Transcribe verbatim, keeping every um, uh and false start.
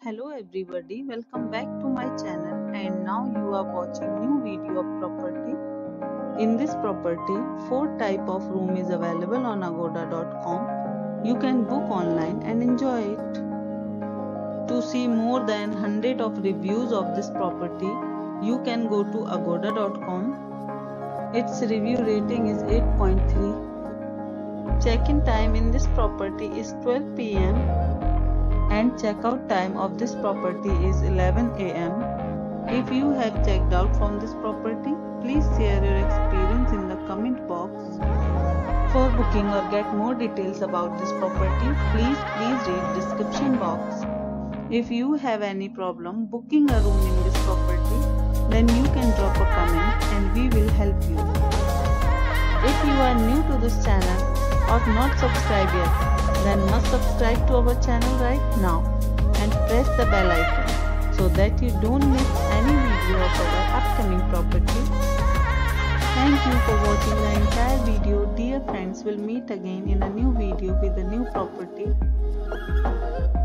Hello everybody, welcome back to my channel, and now you are watching new video of property. In this property, four type of room is available on agoda dot com. You can book online and enjoy it. To see more than one hundred of reviews of this property, you can go to agoda dot com. Its review rating is eight point three. Check-in time in this property is twelve p m and checkout time of this property is eleven a m If you have checked out from this property, please share your experience in the comment box. For booking or get more details about this property, please please read description box. If you have any problem booking a room in this property, then you can drop a comment and we will help you. If you are new to this channel or not subscribed yet, then must subscribe to our channel right now and press the bell icon so that you don't miss any video of our upcoming property. Thank you for watching the entire video. Dear friends, we'll meet again in a new video with a new property.